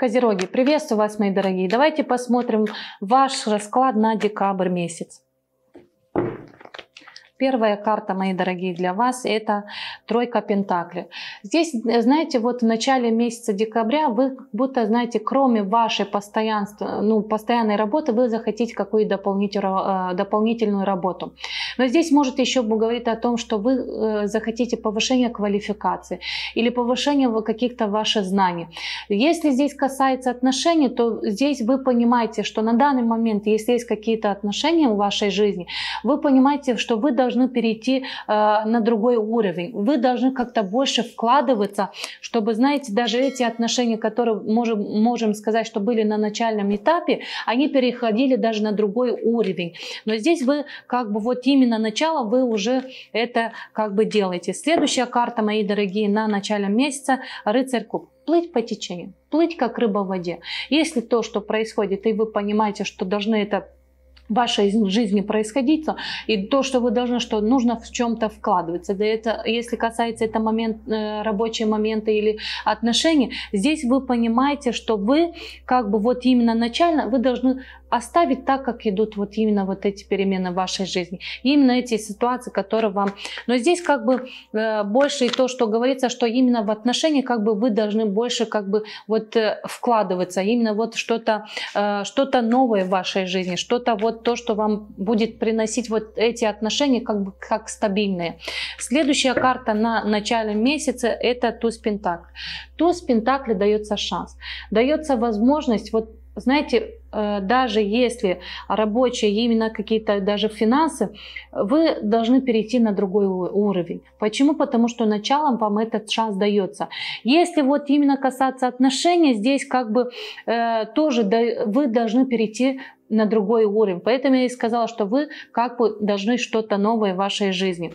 Козероги, приветствую вас, мои дорогие. Давайте посмотрим ваш расклад на декабрь месяц. Первая карта, мои дорогие, для вас — это тройка пентаклей. Здесь, знаете, вот в начале месяца декабря вы будто, знаете, кроме вашей постоянной работы, вы захотите какую-то дополнительную работу. Но здесь может еще говорить о том, что вы захотите повышения квалификации или повышения каких-то ваших знаний. Если здесь касается отношений, то здесь вы понимаете, что на данный момент, если есть какие-то отношения в вашей жизни, вы понимаете, что вы должны перейти на другой уровень. Вы должны как-то больше вкладываться, чтобы, знаете, даже эти отношения, которые можем сказать, что были на начальном этапе, они переходили даже на другой уровень. Но здесь вы как бы вот именно начало, вы уже это как бы делаете. Следующая карта, мои дорогие, на начале месяца — рыцарь кубков. Плыть по течению, плыть как рыба в воде. Если то, что происходит, и вы понимаете, что должны это в вашей жизни происходить, и то, что вы должны, что нужно в чем-то вкладываться. Да, это, если касается это рабочие моменты или отношений, здесь вы понимаете, что вы как бы вот именно начально вы должны оставить так, как идут вот именно вот эти перемены в вашей жизни. Именно эти ситуации, которые вам... Но здесь как бы больше и то, что говорится, что именно в отношении как бы вы должны больше как бы вот вкладываться. Именно вот что-то новое в вашей жизни, что-то вот то, что вам будет приносить вот эти отношения как бы как стабильные. Следующая карта на начале месяца — это туз пентаклей. Туз пентаклей дается шанс, дается возможность вот, знаете, даже если рабочие, именно какие-то даже финансы, вы должны перейти на другой уровень. Почему? Потому что началом вам этот шанс дается. Если вот именно касаться отношений, здесь как бы тоже вы должны перейти на другой уровень. Поэтому я и сказала, что вы как бы должны что-то новое в вашей жизни.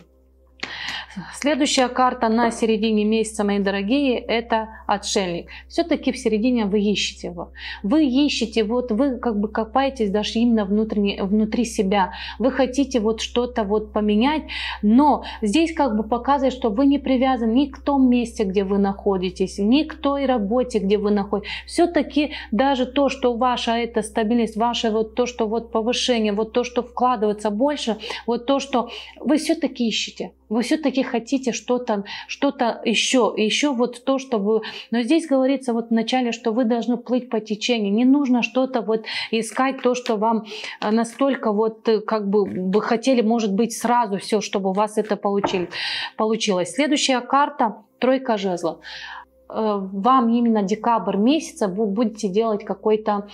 Следующая карта на середине месяца, мои дорогие, это отшельник. Все-таки в середине вы ищете его. Вы ищете, вот вы как бы копаетесь даже именно внутри себя. Вы хотите вот что-то вот поменять, но здесь как бы показывает, что вы не привязаны ни к тому месте, где вы находитесь, ни к той работе, где вы находитесь. Все-таки даже то, что ваша эта стабильность, ваше вот то, что вот повышение, вот то, что вкладывается больше, вот то, что вы все-таки ищете. Вы все-таки хотите что-то еще вот то, что вы... Но здесь говорится вот в начале, что вы должны плыть по течению. Не нужно что-то вот искать, то, что вам настолько вот как бы вы хотели, может быть, сразу все, чтобы у вас это получилось. Следующая карта — тройка жезлов. Вам именно декабрь месяца вы будете делать какой-то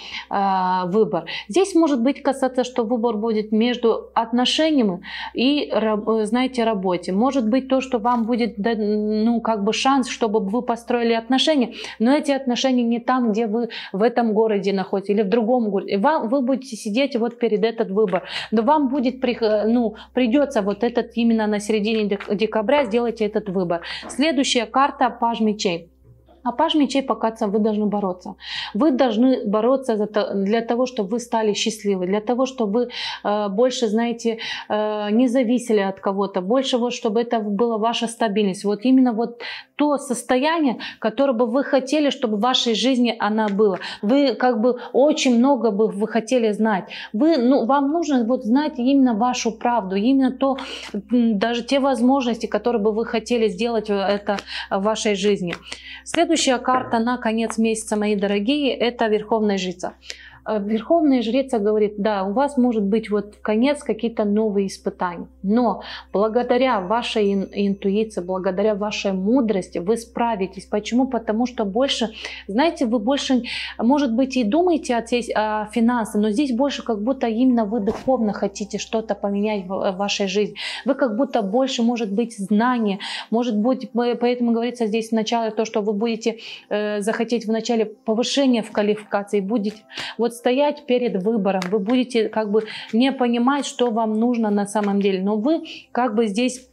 выбор. Здесь может быть касаться, что выбор будет между отношениями и, знаете, работе. Может быть то, что вам будет, ну, как бы шанс, чтобы вы построили отношения, но эти отношения не там, где вы в этом городе находитесь или в другом городе. Вы будете сидеть вот перед этот выбор. Но вам будет, придется вот этот именно на середине декабря сделать этот выбор. Следующая карта — паж мечей. А паж мечей показывает, вы должны бороться. Вы должны бороться для того, чтобы вы стали счастливы, для того, чтобы вы больше, знаете, не зависели от кого-то, больше вот, чтобы это была ваша стабильность. Вот именно вот то состояние, которое бы вы хотели, чтобы в вашей жизни она была. Вы как бы очень много бы вы хотели знать. Вам нужно вот знать именно вашу правду, именно то, даже те возможности, которые бы вы хотели сделать это в вашей жизни. Следующая карта на конец месяца, мои дорогие, это Верховная Жрица. Верховная Жрица говорит, да, у вас может быть вот в конец какие-то новые испытания, но благодаря вашей интуиции, благодаря вашей мудрости вы справитесь. Почему? Потому что больше, знаете, вы больше, может быть, и думаете о финансах, но здесь больше как будто именно вы духовно хотите что-то поменять в вашей жизни. Вы как будто больше, может быть, знания, может быть, поэтому говорится здесь вначале то, что вы будете захотеть вначале повышения в квалификации, будете вот стоять перед выбором, вы будете как бы не понимать, что вам нужно на самом деле, но вы как бы здесь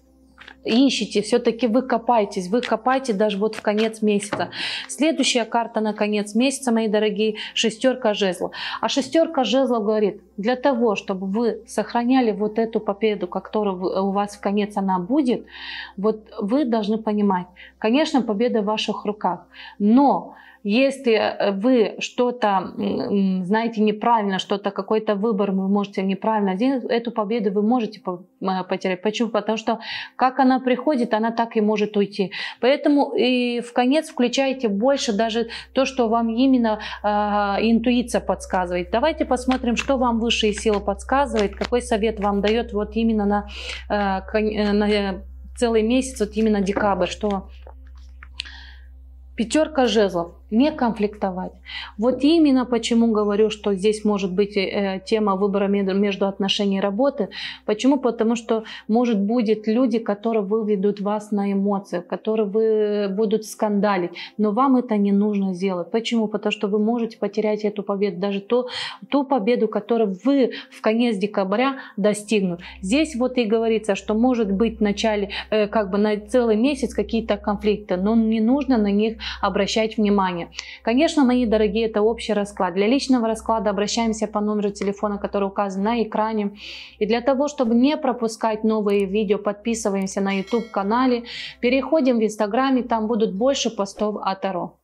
ищете, все-таки вы копаете даже вот в конец месяца. Следующая карта на конец месяца, мои дорогие, шестерка жезлов. А шестерка жезлов говорит, для того, чтобы вы сохраняли вот эту победу, которая у вас в конец она будет, вот вы должны понимать, конечно, победа в ваших руках, но Если вы что-то знаете неправильно, что-то, какой-то выбор вы можете неправильно сделать, эту победу вы можете потерять. Почему? Потому что как она приходит, она так и может уйти. Поэтому и в конец включайте больше даже то, что вам именно интуиция подсказывает. Давайте посмотрим, что вам высшие силы подсказывает, какой совет вам дает вот именно на целый месяц, вот именно декабрь, что пятерка жезлов. Не конфликтовать. Вот именно почему говорю, что здесь может быть тема выбора между отношений и работы. Почему? Потому что может будет люди, которые выведут вас на эмоции, которые будут скандалить, но вам это не нужно сделать. Почему? Потому что вы можете потерять эту победу, даже ту победу, которую вы в конец декабря достигнут. Здесь вот и говорится, что может быть в начале, как бы на целый месяц какие-то конфликты, но не нужно на них обращать внимание. Конечно, мои дорогие, это общий расклад. Для личного расклада обращаемся по номеру телефона, который указан на экране. И для того, чтобы не пропускать новые видео, подписываемся на YouTube канале, переходим в Инстаграме, там будут больше постов о Таро.